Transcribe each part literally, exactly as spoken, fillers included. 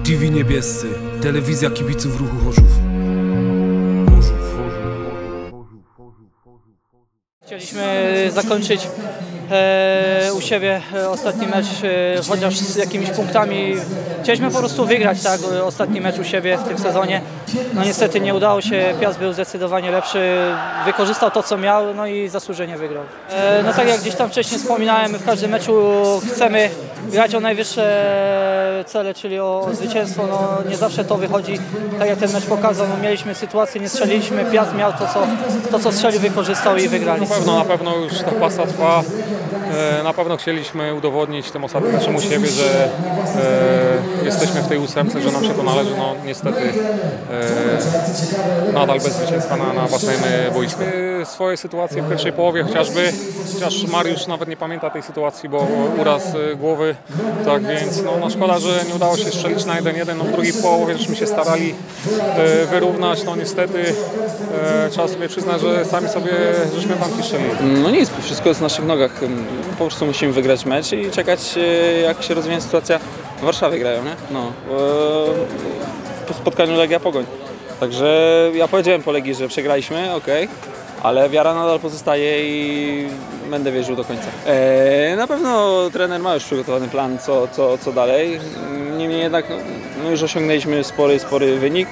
T V Niebiescy, telewizja kibiców ruchu Chorzów. Chcieliśmy zakończyć e, u siebie ostatni mecz e, chociaż z jakimiś punktami. Chcieliśmy po prostu wygrać tak, ostatni mecz u siebie w tym sezonie. No niestety nie udało się, Piast był zdecydowanie lepszy, wykorzystał to co miał, no i zasłużenie wygrał. E, no tak jak gdzieś tam wcześniej wspominałem, my w każdym meczu chcemy grać o najwyższe cele, czyli o zwycięstwo. No nie zawsze to wychodzi, tak jak ten mecz pokazał, no mieliśmy sytuację, nie strzeliliśmy, Piast miał to co, to, co strzelił, wykorzystał i wygrali. Na pewno, na pewno już ta pasa trwa. Na pewno chcieliśmy udowodnić tym ostatnim meczem u siebie, że e, jesteśmy w tej ósemce, że nam się to należy. No niestety e, nadal bez zwycięstwa na, na własnym boisku. Swoje sytuacje w pierwszej połowie chociażby, chociaż Mariusz nawet nie pamięta tej sytuacji, bo uraz głowy, tak więc no, no szkoda, że nie udało się strzelić na jeden jeden. No w drugiej połowie żeśmy się starali e, wyrównać, no niestety e, trzeba sobie przyznać, że sami sobie żeśmy banki strzelili. No nic, wszystko jest w naszych nogach. Po prostu musimy wygrać mecz i czekać, jak się rozwinie sytuacja. W Warszawie grają, nie? No. Po spotkaniu Legia Pogoń. Także ja powiedziałem po Legii, że przegraliśmy, ok, ale wiara nadal pozostaje i będę wierzył do końca. Eee, na pewno trener ma już przygotowany plan, co, co, co dalej. Niemniej jednak no już osiągnęliśmy spory, spory wynik.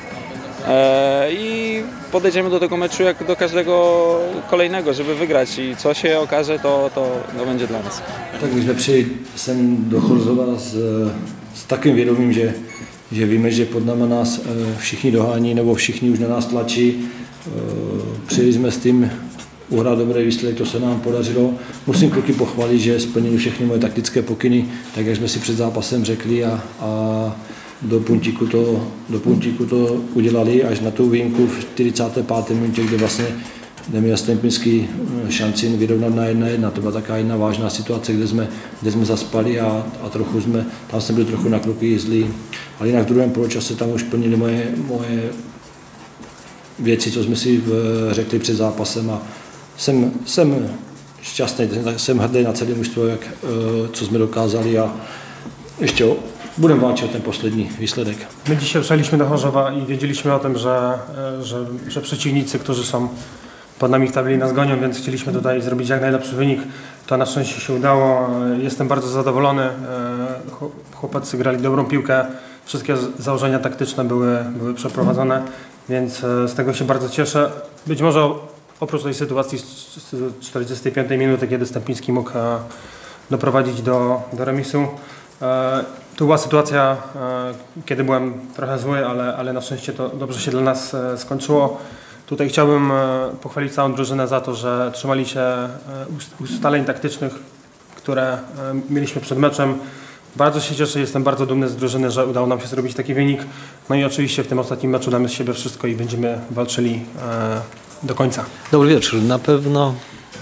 I podejdziemy do tego meczu jak do każdego kolejnego, żeby wygrać i co się okaże, to, to, to będzie dla nas. Tak my jsme přijeli sem do Chorzova s, s takým vědomím, že, že víme, že pod náma nás všichni dohání nebo všichni už na nás tlačí. Přijeli jsme s tím uhrát dobrý výsledek, to se nám podařilo. Musím kluky pochválit, že splnili všechny moje taktické pokyny, tak jak jsme si před zápasem řekli a, a do puntíku to, do puntíku to udělali až na tu výjimku v čtyřicáté páté minutě, kde vlastně neměl Stempinský šanci vyrovnat na jedna jedna. To byla taková jedna vážná situace, kde jsme, kde jsme zaspali a, a trochu jsme, tam jsme byli trochu na kluky zlí. Ale jinak v druhém poločase tam už plnili moje, moje věci, co jsme si řekli před zápasem a jsem, jsem šťastný, jsem hrdý na celé mužstvo, jak, co jsme dokázali a ještě budeme walczyć o ten poslední výsledek. My dzisiaj przyjechaliśmy do Chorzowa i wiedzieliśmy o tym, że, że, że przeciwnicy, którzy są pod nami w tabeli, nas gonią, więc chcieliśmy tutaj zrobić jak najlepszy wynik. To na szczęście się udało. Jestem bardzo zadowolony. Chłopacy grali dobrą piłkę. Wszystkie założenia taktyczne były, były przeprowadzone, więc z tego się bardzo cieszę. Być może oprócz tej sytuacji z czterdziestej piątej minuty, kiedy Stępiński mógł doprowadzić do, do remisu. To była sytuacja, kiedy byłem trochę zły, ale, ale na szczęście to dobrze się dla nas skończyło. Tutaj chciałbym pochwalić całą drużynę za to, że trzymali się ustaleń taktycznych, które mieliśmy przed meczem. Bardzo się cieszę, jestem bardzo dumny z drużyny, że udało nam się zrobić taki wynik. No i oczywiście w tym ostatnim meczu damy z siebie wszystko i będziemy walczyli do końca. Dobry wieczór. Na pewno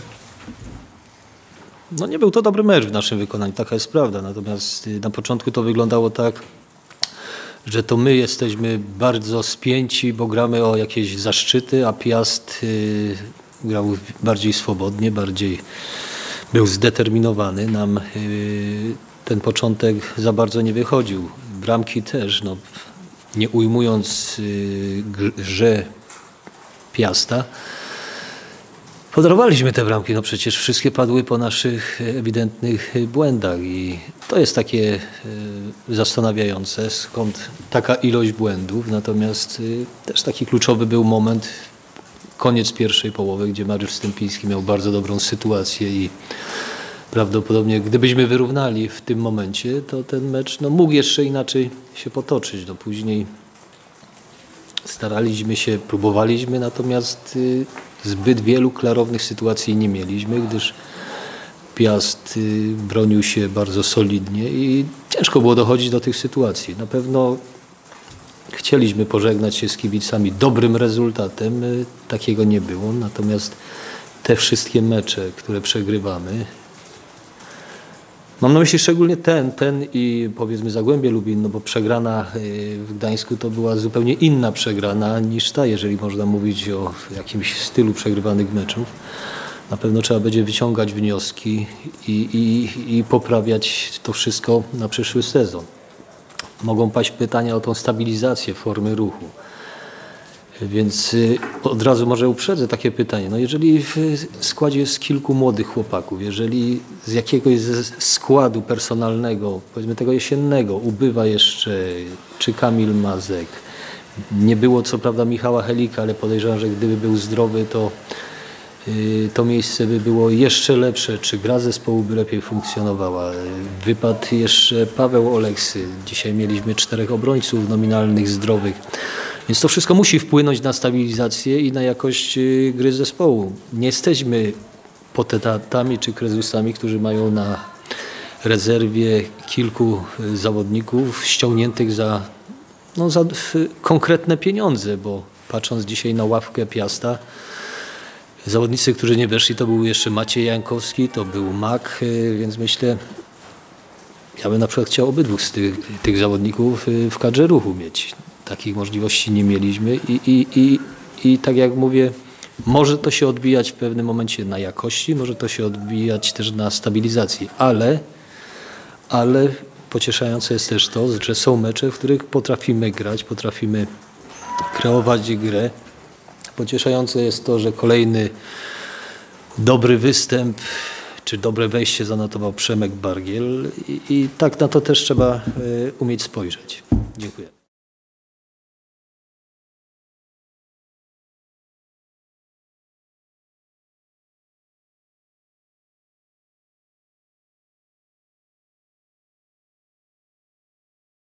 no nie był to dobry mecz w naszym wykonaniu, taka jest prawda. Natomiast na początku to wyglądało tak, że to my jesteśmy bardzo spięci, bo gramy o jakieś zaszczyty, a Piast y, grał bardziej swobodnie, bardziej był zdeterminowany. Nam y, ten początek za bardzo nie wychodził. Bramki też, no, nie ujmując y, grze Piasta. Podarowaliśmy te bramki, no przecież wszystkie padły po naszych ewidentnych błędach i to jest takie y, zastanawiające, skąd taka ilość błędów. Natomiast y, też taki kluczowy był moment, koniec pierwszej połowy, gdzie Mariusz Stępiński miał bardzo dobrą sytuację i prawdopodobnie gdybyśmy wyrównali w tym momencie, to ten mecz no, mógł jeszcze inaczej się potoczyć. No, później staraliśmy się, próbowaliśmy, natomiast y, zbyt wielu klarownych sytuacji nie mieliśmy, gdyż Piast y, bronił się bardzo solidnie i ciężko było dochodzić do tych sytuacji. Na pewno chcieliśmy pożegnać się z kibicami dobrym rezultatem, y, takiego nie było, natomiast te wszystkie mecze, które przegrywamy, mam na myśli szczególnie ten, ten i powiedzmy Zagłębie Lubin, no bo przegrana w Gdańsku to była zupełnie inna przegrana niż ta, jeżeli można mówić o jakimś stylu przegrywanych meczów. Na pewno trzeba będzie wyciągać wnioski i, i, i poprawiać to wszystko na przyszły sezon. mogą paść pytania o tą stabilizację formy ruchu. Więc od razu może uprzedzę takie pytanie. No jeżeli w składzie jest kilku młodych chłopaków, jeżeli z jakiegoś składu personalnego, powiedzmy tego jesiennego, ubywa jeszcze czy Kamil Mazek, nie było co prawda Michała Helika, ale podejrzewam, że gdyby był zdrowy, to to miejsce by było jeszcze lepsze, czy gra zespołu by lepiej funkcjonowała. Wypadł jeszcze Paweł Oleksy. Dzisiaj mieliśmy czterech obrońców nominalnych, zdrowych. Więc to wszystko musi wpłynąć na stabilizację i na jakość gry zespołu. Nie jesteśmy potentatami czy krezusami, którzy mają na rezerwie kilku zawodników ściągniętych za, no, za konkretne pieniądze, bo patrząc dzisiaj na ławkę Piasta, zawodnicy, którzy nie weszli, to był jeszcze Maciej Jankowski, to był Mak, więc myślę, ja bym na przykład chciał obydwu z tych, tych zawodników w kadrze ruchu mieć. Takich możliwości nie mieliśmy i, i, i, i tak jak mówię, może to się odbijać w pewnym momencie na jakości, może to się odbijać też na stabilizacji, ale, ale pocieszające jest też to, że są mecze, w których potrafimy grać, potrafimy kreować grę. Pocieszające jest to, że kolejny dobry występ czy dobre wejście zanotował Przemek Bargiel i, i tak na to też trzeba y, umieć spojrzeć. Dziękuję.